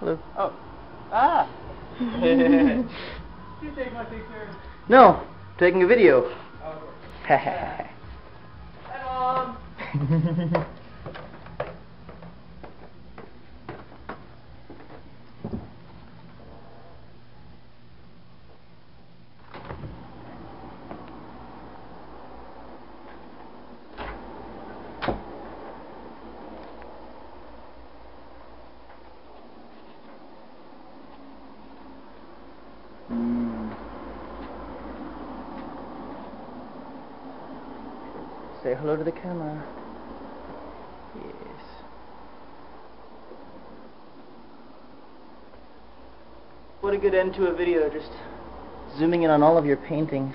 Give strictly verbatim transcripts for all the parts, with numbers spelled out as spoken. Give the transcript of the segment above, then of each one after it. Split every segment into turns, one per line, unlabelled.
Hello.
Oh. Ah! You take my picture.
No, taking a video.
Oh.
Hi,
Mom!
Mm. Say hello to the camera. Yes. What a good end to a video, just zooming in on all of your paintings.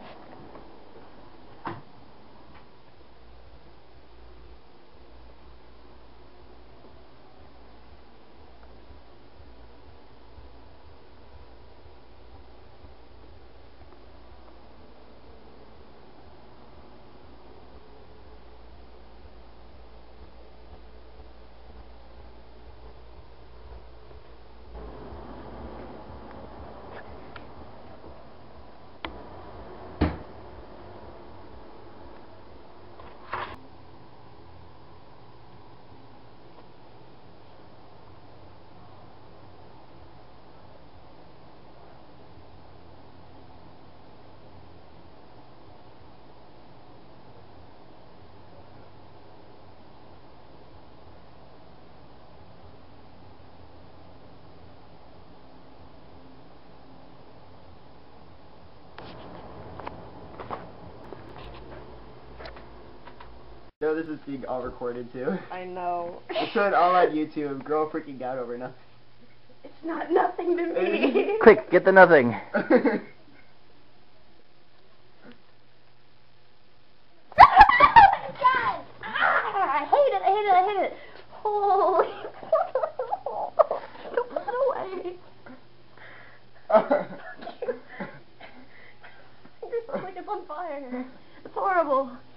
No, this is being all recorded too.
I know.
We'll show it all on YouTube. Girl freaking out over nothing.
It's not nothing to me.
Quick, get the nothing.
God! Ah, I hate it, I hate it, I hate it. Holy. Don't put it away. Your finger smells like it's on fire. It's horrible.